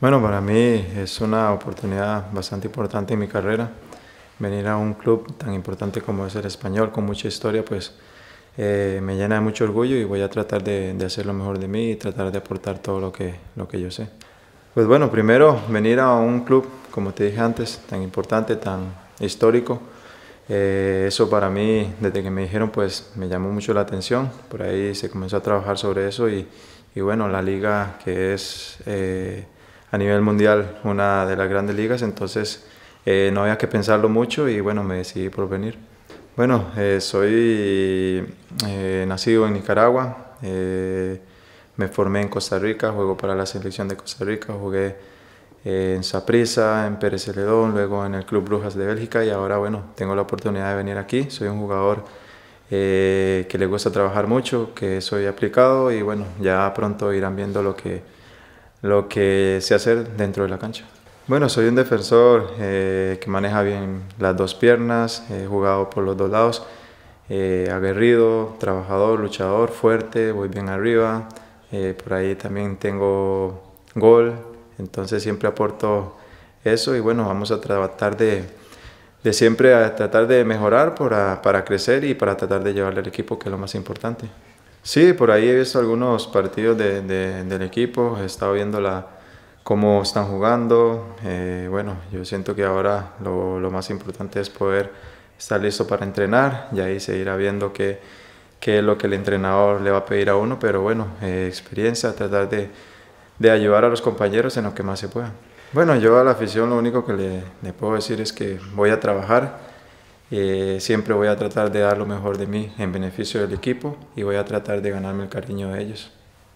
Bueno, para mí es una oportunidad bastante importante en mi carrera. Venir a un club tan importante como es el Español, con mucha historia, pues me llena de mucho orgullo y voy a tratar de hacer lo mejor de mí y tratar de aportar todo lo que yo sé. Pues bueno, primero venir a un club, como te dije antes, tan importante, tan histórico. Eso para mí, desde que me dijeron, pues me llamó mucho la atención. Por ahí se comenzó a trabajar sobre eso y bueno, la liga que es a nivel mundial una de las grandes ligas, entonces no había que pensarlo mucho y bueno, me decidí por venir. Bueno, soy nacido en Nicaragua, me formé en Costa Rica, juego para la selección de Costa Rica, jugué en Saprissa, en Pérez Celedón, luego en el Club Brujas de Bélgica y ahora bueno, tengo la oportunidad de venir aquí. Soy un jugador que le gusta trabajar mucho, que soy aplicado y bueno, ya pronto irán viendo lo que sé hacer dentro de la cancha. Bueno, soy un defensor que maneja bien las dos piernas, he jugado por los dos lados, aguerrido, trabajador, luchador, fuerte, voy bien arriba, por ahí también tengo gol, entonces siempre aporto eso y bueno, vamos a tratar de siempre a tratar de mejorar para crecer y para tratar de llevarle al equipo, que es lo más importante. Sí, por ahí he visto algunos partidos del equipo, he estado viendo cómo están jugando. Bueno, yo siento que ahora lo más importante es poder estar listo para entrenar y ahí se irá viendo qué es lo que el entrenador le va a pedir a uno, pero bueno, experiencia, tratar de ayudar a los compañeros en lo que más se pueda. Bueno, yo a la afición lo único que le puedo decir es que voy a trabajar, siempre voy a tratar de dar lo mejor de mí en beneficio del equipo y voy a tratar de ganarme el cariño de ellos.